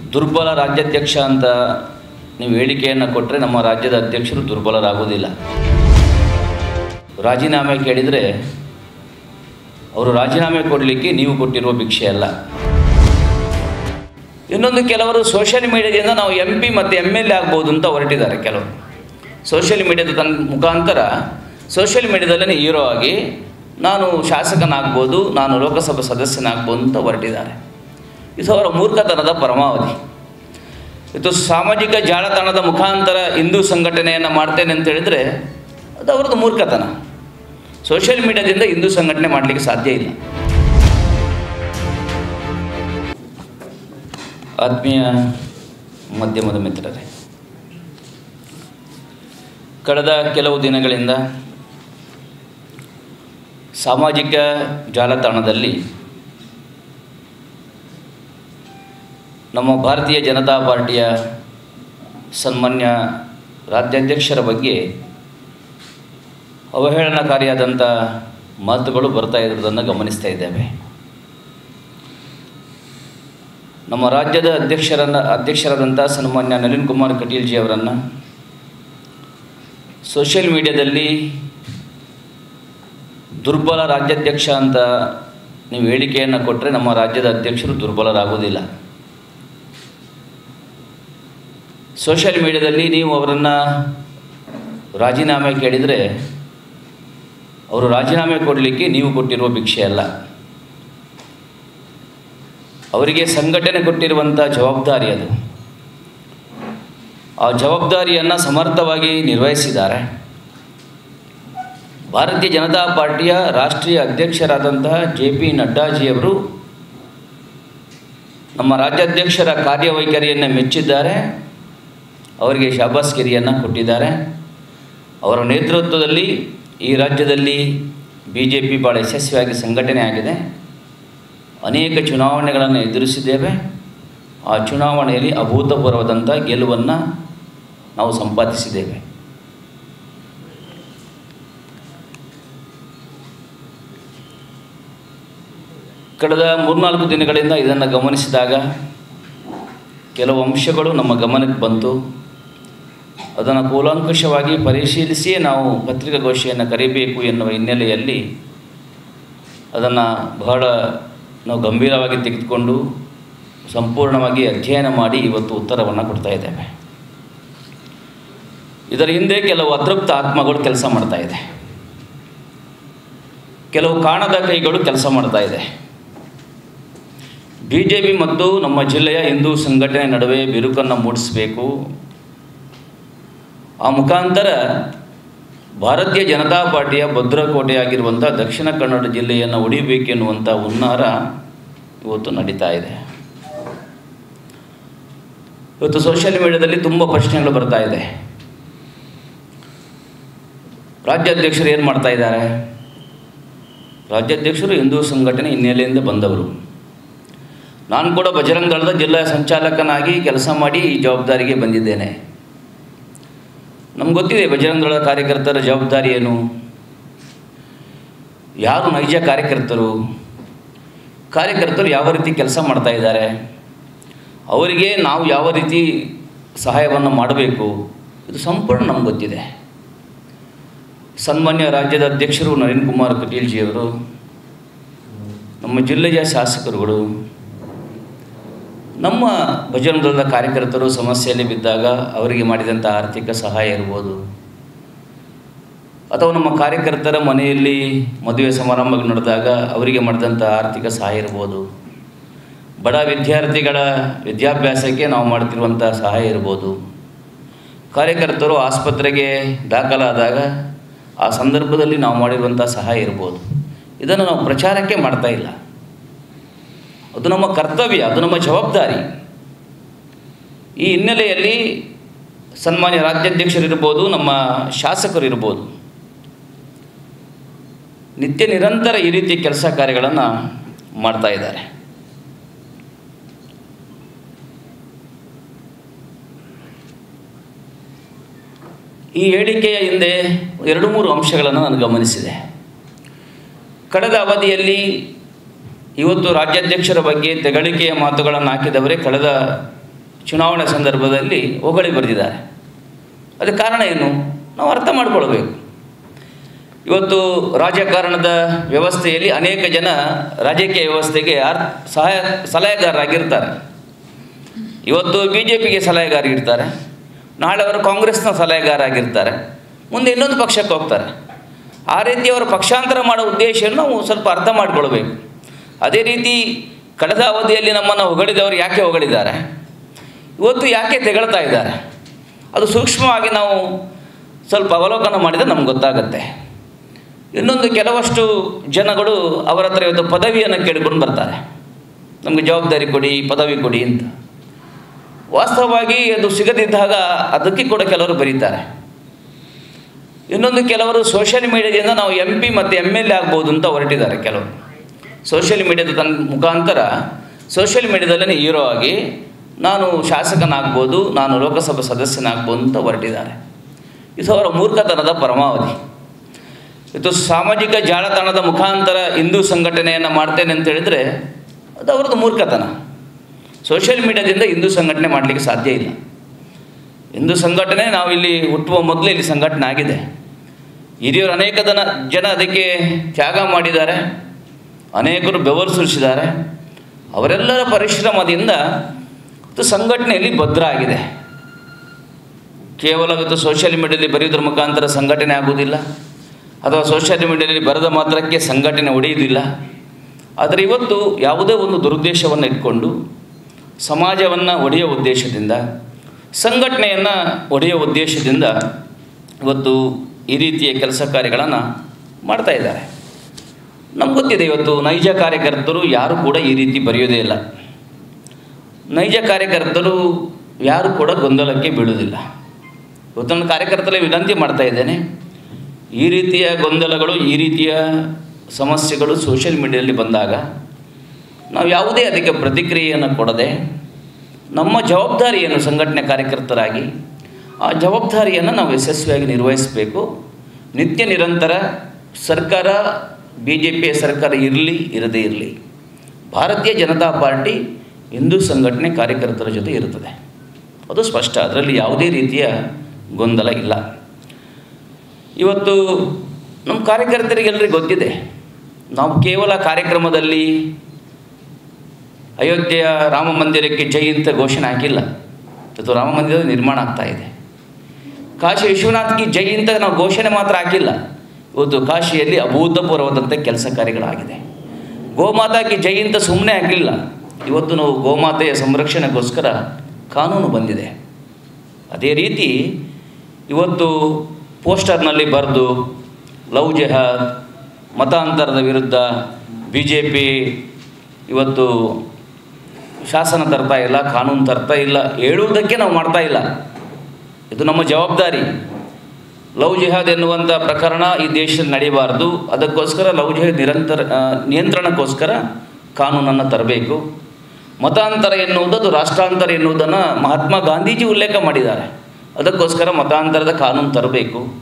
ದುರ್ಬಲ ರಾಜ್ಯಾಧ್ಯಕ್ಷ ಅಂತ ನೀವು ಹೇಳಿಕೆಯನ್ನು ಕೊಟ್ಟರೆ ನಮ್ಮ ರಾಜ್ಯದ ಅಧ್ಯಕ್ಷರು ದುರ್ಬಲರಾಗುವುದಿಲ್ಲ. ರಾಜೀನಾಮೆ ಕೇಳಿದರೆ ಅವರು ರಾಜೀನಾಮೆ ಕೊಡಲಿಕ್ಕೆ ನೀವು ಕೊಟ್ಟಿರುವ ಭಿಕ್ಷೆ ಅಲ್ಲ. ಇನ್ನೊಂದು, ಕೆಲವರು ಸೋಷಿಯಲ್ ಮೀಡಿಯಾದಿಂದ ನಾವು MP ಮತ್ತು MLA ಆಗ್ಬೋದು ಅಂತ ಹೊರಟಿದ್ದಾರೆ. ಕೆಲವರು ಸೋಷಿಯಲ್ ಮೀಡಿಯಾದ ಮುಖಾಂತರ ಸೋಷಿಯಲ್ ಮೀಡಿಯಾದಲ್ಲೇ ಹೀರೋ ಆಗಿ ನಾನು ಶಾಸಕನಾಗ್ಬೋದು, ನಾನು ಲೋಕಸಭಾ ಸದಸ್ಯನಾಗ್ಬೋದು ಅಂತ ಹೊರಟಿದ್ದಾರೆ. ಇದು ಅವರ ಮೂರ್ಖತನದ ಪರಮಾವಧಿ. ಇದು ಸಾಮಾಜಿಕ ಜಾಲತಾಣದ ಮುಖಾಂತರ ಹಿಂದೂ ಸಂಘಟನೆಯನ್ನು ಮಾಡ್ತೇನೆ ಅಂತ ಹೇಳಿದರೆ ಅದು ಅವ್ರದ್ದು ಮೂರ್ಖತನ. ಸೋಷಿಯಲ್ ಮೀಡಿಯಾದಿಂದ ಹಿಂದೂ ಸಂಘಟನೆ ಮಾಡಲಿಕ್ಕೆ ಸಾಧ್ಯ ಇಲ್ಲ. ಆತ್ಮೀಯ ಮಾಧ್ಯಮದ ಮಿತ್ರರೇ, ಕಳೆದ ಕೆಲವು ದಿನಗಳಿಂದ ಸಾಮಾಜಿಕ ಜಾಲತಾಣದಲ್ಲಿ ನಮ್ಮ ಭಾರತೀಯ ಜನತಾ ಪಾರ್ಟಿಯ ಸನ್ಮಾನ್ಯ ರಾಜ್ಯಾಧ್ಯಕ್ಷರ ಬಗ್ಗೆ ಅವಹೇಳನಕಾರಿಯಾದಂಥ ಮಾತುಗಳು ಬರ್ತಾ ಇರೋದನ್ನು ಗಮನಿಸ್ತಾ ಇದ್ದೇವೆ. ನಮ್ಮ ರಾಜ್ಯದ ಅಧ್ಯಕ್ಷರಾದಂಥ ಸನ್ಮಾನ್ಯ ನಳಿನ್ ಕುಮಾರ್ ಕಟೀಲ್ ಜಿ ಅವರನ್ನು ಸೋಷಿಯಲ್ ಮೀಡಿಯಾದಲ್ಲಿ ದುರ್ಬಲ ರಾಜ್ಯಾಧ್ಯಕ್ಷ ಅಂತ ನೀವು ಹೇಳಿಕೆಯನ್ನು ಕೊಟ್ಟರೆ ನಮ್ಮ ರಾಜ್ಯದ ಅಧ್ಯಕ್ಷರು ದುರ್ಬಲರಾಗುವುದಿಲ್ಲ. ಸೋಷಿಯಲ್ ಮೀಡಿಯಾದಲ್ಲಿ ನೀವು ಅವರನ್ನು ರಾಜೀನಾಮೆ ಕೇಳಿದರೆ ಅವರು ರಾಜೀನಾಮೆ ಕೊಡಲಿಕ್ಕೆ ನೀವು ಕೊಟ್ಟಿರುವ ಭಿಕ್ಷೆ ಅಲ್ಲ. ಅವರಿಗೆ ಸಂಘಟನೆ ಕೊಟ್ಟಿರುವಂಥ ಜವಾಬ್ದಾರಿ ಅದು. ಆ ಜವಾಬ್ದಾರಿಯನ್ನು ಸಮರ್ಥವಾಗಿ ನಿರ್ವಹಿಸಿದ್ದಾರೆ. ಭಾರತೀಯ ಜನತಾ ಪಾರ್ಟಿಯ ರಾಷ್ಟ್ರೀಯ ಅಧ್ಯಕ್ಷರಾದಂತಹ JP ನಡ್ಡಾಜಿಯವರು ನಮ್ಮ ರಾಜ್ಯಾಧ್ಯಕ್ಷರ ಕಾರ್ಯವೈಖರಿಯನ್ನು ಮೆಚ್ಚಿದ್ದಾರೆ. ಅವರಿಗೆ ಶಾಬಾಸ್ಗಿರಿಯನ್ನು ಕೊಟ್ಟಿದ್ದಾರೆ. ಅವರ ನೇತೃತ್ವದಲ್ಲಿ ಈ ರಾಜ್ಯದಲ್ಲಿ BJP ಭಾಳ ಯಶಸ್ವಿಯಾಗಿ ಸಂಘಟನೆ ಆಗಿದೆ. ಅನೇಕ ಚುನಾವಣೆಗಳನ್ನು ಎದುರಿಸಿದ್ದೇವೆ. ಆ ಚುನಾವಣೆಯಲ್ಲಿ ಅಭೂತಪೂರ್ವವಾದಂಥ ಗೆಲುವನ್ನು ನಾವು ಸಂಪಾದಿಸಿದ್ದೇವೆ. ಕಳೆದ 3-4 ದಿನಗಳಿಂದ ಇದನ್ನು ಗಮನಿಸಿದಾಗ ಕೆಲವು ಅಂಶಗಳು ನಮ್ಮ ಗಮನಕ್ಕೆ ಬಂತು. ಅದನ್ನು ಕೂಲಂಕಷವಾಗಿ ಪರಿಶೀಲಿಸಿಯೇ ನಾವು ಪತ್ರಿಕಾಗೋಷ್ಠಿಯನ್ನು ಕರೆಯಬೇಕು ಎನ್ನುವ ಹಿನ್ನೆಲೆಯಲ್ಲಿ ಅದನ್ನು ಬಹಳ ನಾವು ಗಂಭೀರವಾಗಿ ತೆಗೆದುಕೊಂಡು ಸಂಪೂರ್ಣವಾಗಿ ಅಧ್ಯಯನ ಮಾಡಿ ಇವತ್ತು ಉತ್ತರವನ್ನು ಕೊಡ್ತಾ ಇದ್ದೇವೆ. ಇದರ ಹಿಂದೆ ಕೆಲವು ಅತೃಪ್ತ ಆತ್ಮಗಳು ಕೆಲಸ ಮಾಡ್ತಾ ಇದೆ. ಕೆಲವು ಕಾಣದ ಕೈಗಳು ಕೆಲಸ ಮಾಡ್ತಾ ಇದೆ. BJP ಮತ್ತು ನಮ್ಮ ಜಿಲ್ಲೆಯ ಹಿಂದೂ ಸಂಘಟನೆ ನಡುವೆ ಬಿರುಕನ್ನು ಮೂಡಿಸಬೇಕು. ಆ ಮುಖಾಂತರ ಭಾರತೀಯ ಜನತಾ ಪಾರ್ಟಿಯ ಭದ್ರಕೋಟೆಯಾಗಿರುವಂಥ ದಕ್ಷಿಣ ಕನ್ನಡ ಜಿಲ್ಲೆಯನ್ನು ಉಳಿಬೇಕೆನ್ನುವಂಥ ಹುನ್ನಾರ ಇವತ್ತು ನಡೀತಾ ಇದೆ. ಇವತ್ತು ಸೋಷಿಯಲ್ ಮೀಡಿಯಾದಲ್ಲಿ ತುಂಬ ಪ್ರಶ್ನೆಗಳು ಬರ್ತಾ ಇದೆ. ರಾಜ್ಯಾಧ್ಯಕ್ಷರು ಏನು ಮಾಡ್ತಾ ಇದ್ದಾರೆ? ರಾಜ್ಯಾಧ್ಯಕ್ಷರು ಹಿಂದೂ ಸಂಘಟನೆ ಹಿನ್ನೆಲೆಯಿಂದ ಬಂದವರು. ನಾನು ಕೂಡ ಬಜರಂಗ ದಳದ ಜಿಲ್ಲಾ ಸಂಚಾಲಕನಾಗಿ ಕೆಲಸ ಮಾಡಿ ಈ ಜವಾಬ್ದಾರಿಗೆ ಬಂದಿದ್ದೇನೆ. ನಮ್ಗೆ ಗೊತ್ತಿದೆ ಬಜರಂಗ ದಳದ ಕಾರ್ಯಕರ್ತರ ಜವಾಬ್ದಾರಿ ಏನು, ಯಾರು ನೈಜ ಕಾರ್ಯಕರ್ತರು ಯಾವ ರೀತಿ ಕೆಲಸ ಮಾಡ್ತಾ ಇದ್ದಾರೆ, ಅವರಿಗೆ ನಾವು ಯಾವ ರೀತಿ ಸಹಾಯವನ್ನು ಮಾಡಬೇಕು, ಇದು ಸಂಪೂರ್ಣ ನಮ್ಗೆ ಗೊತ್ತಿದೆ. ಸನ್ಮಾನ್ಯ ರಾಜ್ಯದ ಅಧ್ಯಕ್ಷರು ನಳಿನ್ ಕುಮಾರ್ ಕಟೀಲ್ ಜಿಯವರು, ನಮ್ಮ ಜಿಲ್ಲೆಯ ಶಾಸಕರುಗಳು, ನಮ್ಮ ಬಜರಂಗ ದಳದ ಕಾರ್ಯಕರ್ತರು ಸಮಸ್ಯೆಯಲ್ಲಿ ಬಿದ್ದಾಗ ಅವರಿಗೆ ಮಾಡಿದಂಥ ಆರ್ಥಿಕ ಸಹಾಯ ಇರ್ಬೋದು, ಅಥವಾ ನಮ್ಮ ಕಾರ್ಯಕರ್ತರ ಮನೆಯಲ್ಲಿ ಮದುವೆ ಸಮಾರಂಭಗಳು ನಡೆದಾಗ ಅವರಿಗೆ ಮಾಡಿದಂಥ ಆರ್ಥಿಕ ಸಹಾಯ ಇರ್ಬೋದು, ಬಡ ವಿದ್ಯಾರ್ಥಿಗಳ ವಿದ್ಯಾಭ್ಯಾಸಕ್ಕೆ ನಾವು ಮಾಡ್ತಿರುವಂಥ ಸಹಾಯ ಇರ್ಬೋದು, ಕಾರ್ಯಕರ್ತರು ಆಸ್ಪತ್ರೆಗೆ ದಾಖಲಾದಾಗ ಆ ಸಂದರ್ಭದಲ್ಲಿ ನಾವು ಮಾಡಿರುವಂಥ ಸಹಾಯ ಇರ್ಬೋದು. ಇದನ್ನು ನಾವು ಪ್ರಚಾರಕ್ಕೆ ಮಾಡ್ತಾ ಇಲ್ಲ. ಅದು ನಮ್ಮ ಕರ್ತವ್ಯ, ಅದು ನಮ್ಮ ಜವಾಬ್ದಾರಿ. ಈ ಹಿನ್ನೆಲೆಯಲ್ಲಿ ಸನ್ಮಾನ್ಯ ರಾಜ್ಯಾಧ್ಯಕ್ಷರಿರ್ಬೋದು, ನಮ್ಮ ಶಾಸಕರು ಇರ್ಬೋದು, ನಿತ್ಯ ನಿರಂತರ ಈ ರೀತಿ ಕೆಲಸ ಕಾರ್ಯಗಳನ್ನು ಮಾಡ್ತಾ ಇದ್ದಾರೆ. ಈ ಹೇಳಿಕೆಯ ಹಿಂದೆ 2-3 ಅಂಶಗಳನ್ನು ನಾನು ಗಮನಿಸಿದೆ. ಕಳೆದ ಅವಧಿಯಲ್ಲಿ ಇವತ್ತು ರಾಜ್ಯಾಧ್ಯಕ್ಷರ ಬಗ್ಗೆ ತೆಗಳಿಕೆಯ ಮಾತುಗಳನ್ನು ಹಾಕಿದವರೇ ಕಳೆದ ಚುನಾವಣೆ ಸಂದರ್ಭದಲ್ಲಿ ಹೊಗಳಿ ಬರೆದಿದ್ದಾರೆ. ಅದಕ್ಕೆ ಕಾರಣ ಏನು ನಾವು ಅರ್ಥ ಮಾಡಿಕೊಳ್ಬೇಕು. ಇವತ್ತು ರಾಜಕಾರಣದ ವ್ಯವಸ್ಥೆಯಲ್ಲಿ ಅನೇಕ ಜನ ರಾಜಕೀಯ ವ್ಯವಸ್ಥೆಗೆ ಸಲಹೆಗಾರರಾಗಿರ್ತಾರೆ. ಇವತ್ತು BJPಗೆ ಸಲಹೆಗಾರರಿರ್ತಾರೆ, ನಾಳೆ ಅವರು ಕಾಂಗ್ರೆಸ್ನ ಸಲಹೆಗಾರರಾಗಿರ್ತಾರೆ, ಮುಂದೆ ಇನ್ನೊಂದು ಪಕ್ಷಕ್ಕೆ ಹೋಗ್ತಾರೆ. ಆ ರೀತಿ ಅವರ ಪಕ್ಷಾಂತರ ಮಾಡೋ ಉದ್ದೇಶವನ್ನು ನಾವು ಸ್ವಲ್ಪ ಅರ್ಥ ಮಾಡಿಕೊಳ್ಬೇಕು. ಅದೇ ರೀತಿ ಕಳೆದ ಅವಧಿಯಲ್ಲಿ ನಮ್ಮನ್ನು ಹೊಗಳಿದವರು ಯಾಕೆ ಹೊಗಳಿದ್ದಾರೆ, ಇವತ್ತು ಯಾಕೆ ತೆಗಳ್ತಾ ಇದ್ದಾರೆ, ಅದು ಸೂಕ್ಷ್ಮವಾಗಿ ನಾವು ಸ್ವಲ್ಪ ಅವಲೋಕನ ಮಾಡಿದರೆ ನಮ್ಗೆ ಗೊತ್ತಾಗುತ್ತೆ. ಇನ್ನೊಂದು ಕೆಲವಷ್ಟು ಜನಗಳು ಅವರ ಹತ್ರ ಇವತ್ತು ಪದವಿಯನ್ನು ಕೇಳಿಕೊಂಡು ಬರ್ತಾರೆ, ನಮಗೆ ಜವಾಬ್ದಾರಿ ಕೊಡಿ, ಪದವಿ ಕೊಡಿ ಅಂತ. ವಾಸ್ತವವಾಗಿ ಅದು ಸಿಗದಿದ್ದಾಗ ಅದಕ್ಕೆ ಕೂಡ ಕೆಲವರು ಬರೀತಾರೆ. ಇನ್ನೊಂದು ಕೆಲವರು ಸೋಷಿಯಲ್ ಮೀಡಿಯಾದಿಂದ ನಾವು MP ಮತ್ತು MLA ಆಗ್ಬೋದು ಅಂತ ಹೊರಟಿದ್ದಾರೆ. ಕೆಲವರು ಸೋಷಿಯಲ್ ಮೀಡಿಯಾದ ತನ್ನ ಮುಖಾಂತರ ಸೋಷಿಯಲ್ ಮೀಡಿಯಾದಲ್ಲೇ ಹೀರೋ ಆಗಿ ನಾನು ಶಾಸಕನಾಗ್ಬೋದು, ನಾನು ಲೋಕಸಭಾ ಸದಸ್ಯನಾಗ್ಬೋದು ಅಂತ ಹೊರಟಿದ್ದಾರೆ. ಇದು ಅವರ ಮೂರ್ಖತನದ ಪರಮಾವಧಿ. ಇದು ಸಾಮಾಜಿಕ ಜಾಲತಾಣದ ಮುಖಾಂತರ ಹಿಂದೂ ಸಂಘಟನೆಯನ್ನು ಮಾಡ್ತೇನೆ ಅಂತ ಹೇಳಿದರೆ ಅದು ಅವ್ರದ್ದು ಮೂರ್ಖತನ. ಸೋಷಿಯಲ್ ಮೀಡಿಯಾದಿಂದ ಹಿಂದೂ ಸಂಘಟನೆ ಮಾಡಲಿಕ್ಕೆ ಸಾಧ್ಯ ಇಲ್ಲ. ಹಿಂದೂ ಸಂಘಟನೆ ನಾವು ಇಲ್ಲಿ ಹುಟ್ಟುವ ಮೊದಲೇ ಇಲ್ಲಿ ಸಂಘಟನೆ ಆಗಿದೆ. ಹಿರಿಯರು ಅನೇಕ ಜನ ಅದಕ್ಕೆ ತ್ಯಾಗ ಮಾಡಿದ್ದಾರೆ, ಅನೇಕರು ಬೆವರು ಸುರಿಸಿದ್ದಾರೆ. ಅವರೆಲ್ಲರ ಪರಿಶ್ರಮದಿಂದ ಇದು ಸಂಘಟನೆಯಲ್ಲಿ ಭದ್ರ ಆಗಿದೆ. ಕೇವಲ ಇವತ್ತು ಸೋಷಿಯಲ್ ಮೀಡಿಯಾದಲ್ಲಿ ಬರೆಯೋದ್ರ ಮುಖಾಂತರ ಸಂಘಟನೆ ಆಗುವುದಿಲ್ಲ, ಅಥವಾ ಸೋಷಿಯಲ್ ಮೀಡಿಯಾದಲ್ಲಿ ಬರೆದ ಮಾತ್ರಕ್ಕೆ ಸಂಘಟನೆ ಒಡೆಯುವುದಿಲ್ಲ. ಆದರೆ ಇವತ್ತು ಯಾವುದೇ ಒಂದು ದುರುದ್ದೇಶವನ್ನು ಇಟ್ಕೊಂಡು ಸಮಾಜವನ್ನು ಒಡೆಯುವ ಉದ್ದೇಶದಿಂದ, ಸಂಘಟನೆಯನ್ನು ಒಡೆಯುವ ಉದ್ದೇಶದಿಂದ ಇವತ್ತು ಈ ರೀತಿಯ ಕೆಲಸ ಕಾರ್ಯಗಳನ್ನು ಮಾಡ್ತಾ ಇದ್ದಾರೆ. ನಮ್ಗೆ ಗೊತ್ತಿದೆ, ಇವತ್ತು ನೈಜ ಕಾರ್ಯಕರ್ತರು ಯಾರು ಕೂಡ ಈ ರೀತಿ ಬರೆಯೋದೇ ಇಲ್ಲ. ನೈಜ ಕಾರ್ಯಕರ್ತರು ಯಾರು ಕೂಡ ಗೊಂದಲಕ್ಕೆ ಬೀಳುವುದಿಲ್ಲ. ಇವತ್ತು ನನ್ನ ಕಾರ್ಯಕರ್ತರಲ್ಲಿ ವಿನಂತಿ ಮಾಡ್ತಾ ಇದ್ದೇನೆ, ಈ ರೀತಿಯ ಗೊಂದಲಗಳು, ಈ ರೀತಿಯ ಸಮಸ್ಯೆಗಳು ಸೋಷಿಯಲ್ ಮೀಡಿಯಾದಲ್ಲಿ ಬಂದಾಗ ನಾವು ಯಾವುದೇ ಅದಕ್ಕೆ ಪ್ರತಿಕ್ರಿಯೆಯನ್ನು ಕೊಡದೆ ನಮ್ಮ ಜವಾಬ್ದಾರಿಯನ್ನು ಸಂಘಟನೆ ಕಾರ್ಯಕರ್ತರಾಗಿ ಆ ಜವಾಬ್ದಾರಿಯನ್ನು ನಾವು ಯಶಸ್ವಿಯಾಗಿ ನಿರ್ವಹಿಸಬೇಕು. ನಿತ್ಯ ನಿರಂತರ ಸರ್ಕಾರ, BJP ಸರ್ಕಾರ ಇರಲಿ ಇರದೇ ಇರಲಿ, ಭಾರತೀಯ ಜನತಾ ಪಾರ್ಟಿ ಹಿಂದೂ ಸಂಘಟನೆ ಕಾರ್ಯಕರ್ತರ ಜೊತೆ ಇರುತ್ತದೆ. ಅದು ಸ್ಪಷ್ಟ, ಅದರಲ್ಲಿ ಯಾವುದೇ ರೀತಿಯ ಗೊಂದಲ ಇಲ್ಲ. ಇವತ್ತು ನಮ್ಮ ಕಾರ್ಯಕರ್ತರಿಗೆಲ್ಲರಿಗೂ ಗೊತ್ತಿದೆ, ನಾವು ಕೇವಲ ಕಾರ್ಯಕ್ರಮದಲ್ಲಿ ಅಯೋಧ್ಯೆಯ ರಾಮ ಮಂದಿರಕ್ಕೆ ಜೈ ಅಂತ ಘೋಷಣೆ ಹಾಕಿಲ್ಲ. ಇವತ್ತು ರಾಮ ಮಂದಿರದ ನಿರ್ಮಾಣ ಆಗ್ತಾ ಇದೆ. ಕಾಶಿ ವಿಶ್ವನಾಥ್ಗೆ ಜೈ ಅಂತ ನಾವು ಘೋಷಣೆ ಮಾತ್ರ ಹಾಕಿಲ್ಲ, ಇವತ್ತು ಕಾಶಿಯಲ್ಲಿ ಅಭೂತಪೂರ್ವವಾದಂಥ ಕೆಲಸ ಕಾರ್ಯಗಳಾಗಿದೆ. ಗೋಮಾತಾಕ್ಕೆ ಜೈ ಅಂತ ಸುಮ್ಮನೆ ಹಾಕಿಲ್ಲ, ಇವತ್ತು ನಾವು ಗೋಮಾತೆಯ ಸಂರಕ್ಷಣೆಗೋಸ್ಕರ ಕಾನೂನು ಬಂದಿದೆ. ಅದೇ ರೀತಿ ಇವತ್ತು ಪೋಸ್ಟರ್ನಲ್ಲಿ ಬರೆದು ಲವ್ ಜಿಹಾದ್, ಮತಾಂತರದ ವಿರುದ್ಧ BJP ಇವತ್ತು ಶಾಸನ ತರ್ತಾ ಇಲ್ಲ, ಕಾನೂನು ತರ್ತಾ ಇಲ್ಲ, ಹೇಳುವುದಕ್ಕೆ ನಾವು ಮಾಡ್ತಾ ಇಲ್ಲ. ಇದು ನಮ್ಮ ಜವಾಬ್ದಾರಿ. ಲವ್ ಜಿಹಾದ್ ಎನ್ನುವಂಥ ಪ್ರಕರಣ ಈ ದೇಶದಲ್ಲಿ ನಡೀಬಾರ್ದು. ಅದಕ್ಕೋಸ್ಕರ ಲವ್ ಜಿಹಾದ್ ನಿಯಂತ್ರಣಕ್ಕೋಸ್ಕರ ಕಾನೂನನ್ನು ತರಬೇಕು. ಮತಾಂತರ ಎನ್ನುವುದು ಅದು ರಾಷ್ಟ್ರಾಂತರ ಎನ್ನುವುದನ್ನು ಮಹಾತ್ಮ ಗಾಂಧೀಜಿ ಉಲ್ಲೇಖ ಮಾಡಿದ್ದಾರೆ. ಅದಕ್ಕೋಸ್ಕರ ಮತಾಂತರದ ಕಾನೂನು ತರಬೇಕು.